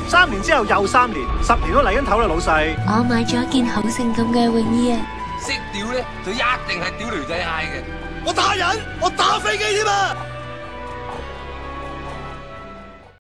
3年之後又3年，10年都嚟緊頭啦，老細。 我買咗一件好性感嘅泳衣啊！ 識屌咧，就一定係屌女仔嗌嘅。 我打人，我打飛機添啊！